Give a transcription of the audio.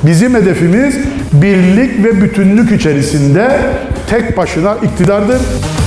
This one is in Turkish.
Bizim hedefimiz birlik ve bütünlük içerisinde tek başına iktidardır.